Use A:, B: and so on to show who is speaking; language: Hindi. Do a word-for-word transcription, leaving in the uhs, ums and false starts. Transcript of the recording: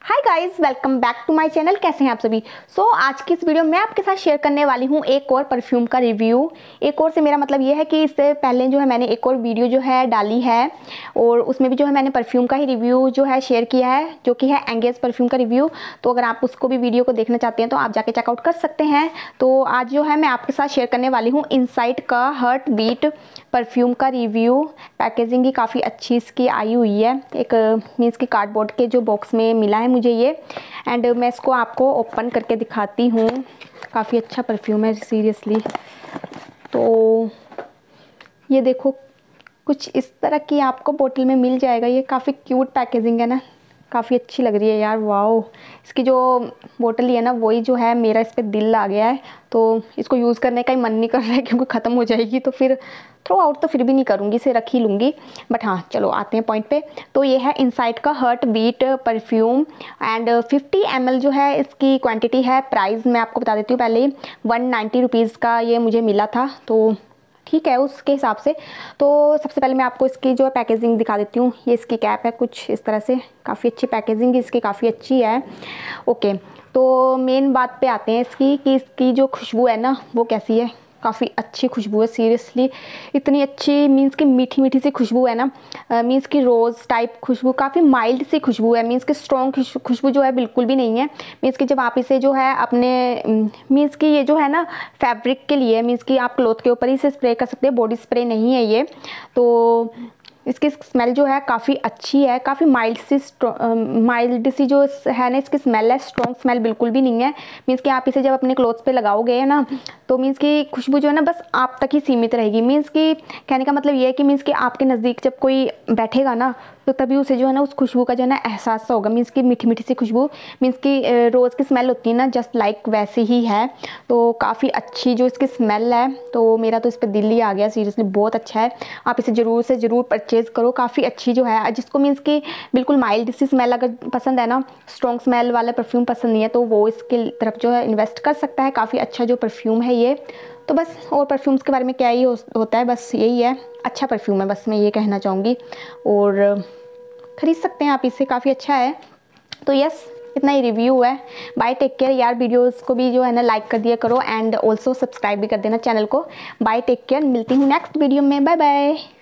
A: Hi guys, welcome back to my channel. कैसे हैं आप सभी। सो so, आज की इस वीडियो में आपके साथ शेयर करने वाली हूँ एक और परफ्यूम का रिव्यू। एक और से मेरा मतलब ये है कि इससे पहले जो है मैंने एक और वीडियो जो है डाली है और उसमें भी जो है मैंने परफ्यूम का ही रिव्यू जो है शेयर किया है, जो कि है एंगेज परफ्यूम का रिव्यू। तो अगर आप उसको भी वीडियो को देखना चाहते हैं तो आप जाके चेकआउट कर सकते हैं। तो आज जो है मैं आपके साथ शेयर करने वाली हूँ इनसाइट का हार्ट बीट परफ्यूम का रिव्यू। पैकेजिंग की काफ़ी अच्छी इसकी आई हुई है, एक मीन्स की कार्डबोर्ड के जो बॉक्स में मिला है मुझे ये। एंड मैं इसको आपको ओपन करके दिखाती हूँ। काफ़ी अच्छा परफ्यूम है सीरियसली। तो ये देखो, कुछ इस तरह की आपको बोतल में मिल जाएगा। ये काफ़ी क्यूट पैकेजिंग है ना, काफ़ी अच्छी लग रही है यार। वाओ, इसकी जो बोतल ही है ना वही जो है मेरा इस पर दिल आ गया है। तो इसको यूज़ करने का ही मन नहीं कर रहा है क्योंकि ख़त्म हो जाएगी, तो फिर थ्रो आउट तो फिर भी नहीं करूँगी, इसे रख ही लूँगी। बट हाँ चलो आते हैं पॉइंट पे। तो ये है इनसाइट का heart beat perfume and fifty M L जो है इसकी क्वांटिटी है। प्राइस मैं आपको बता देती हूँ पहले ही, वन नाइन्टी रुपीज़ का ये मुझे मिला था, तो ठीक है उसके हिसाब से। तो सबसे पहले मैं आपको इसकी जो पैकेजिंग दिखा देती हूँ। ये इसकी कैप है कुछ इस तरह से, काफ़ी अच्छी पैकेजिंग इसकी, काफ़ी अच्छी है। ओके, तो मेन बात पे आते हैं इसकी कि इसकी जो खुशबू है ना वो कैसी है। काफ़ी अच्छी खुशबू है सीरियसली, इतनी अच्छी मीन्स की मीठी मीठी सी खुशबू है ना। मीन्स की रोज़ टाइप खुशबू, काफ़ी माइल्ड सी खुशबू है। मीन्स की स्ट्रॉन्ग खुशबू जो है बिल्कुल भी नहीं है। मीन्स की जब आप इसे जो है अपने मीन्स की ये जो है ना फैब्रिक के लिए, मीन्स की आप क्लॉथ के ऊपर ही इसे स्प्रे कर सकते हैं, बॉडी स्प्रे नहीं है ये। तो इसकी स्मेल जो है काफ़ी अच्छी है, काफ़ी माइल्ड सी माइल्ड सी जो है ना इसकी स्मेल है, स्ट्रॉन्ग स्मेल बिल्कुल भी नहीं है। मीन्स कि आप इसे जब अपने क्लोथ्स पे लगाओगे है ना, तो मीन्स की खुशबू जो है ना बस आप तक ही सीमित रहेगी। मीन्स कि कहने का मतलब ये है कि मीन्स कि आपके नज़दीक जब कोई बैठेगा ना तो तभी उसे जो है ना उस खुशबू का जो है ना एहसास होगा। मीन्स की मीठी मीठी सी खुशबू, मीन्स की रोज़ की स्मेल होती है ना, जस्ट लाइक वैसे ही है। तो काफ़ी अच्छी जो इसकी स्मेल है, तो मेरा तो इस पर दिल ही आ गया सीरियसली, बहुत अच्छा है। आप इसे ज़रूर से ज़रूर परचेज़ करो, काफ़ी अच्छी जो है। जिसको मीन्स की बिल्कुल माइल्ड सी स्मेल अगर पसंद है ना, स्ट्रॉन्ग स्मेल वाला परफ्यूम पसंद नहीं है, तो वो इसके तरफ जो है इन्वेस्ट कर सकता है। काफ़ी अच्छा जो परफ्यूम है ये। तो बस और परफ्यूम्स के बारे में क्या ही हो, होता है, बस यही है, अच्छा परफ्यूम है, बस मैं ये कहना चाहूँगी। और ख़रीद सकते हैं आप इसे, काफ़ी अच्छा है। तो यस, इतना ही रिव्यू है। बाय, टेक केयर यार। वीडियोस को भी जो है ना लाइक कर दिया करो एंड ऑल्सो सब्सक्राइब भी कर देना चैनल को। बाय, टेक केयर, मिलती हूँ नेक्स्ट वीडियो में। Bye bye.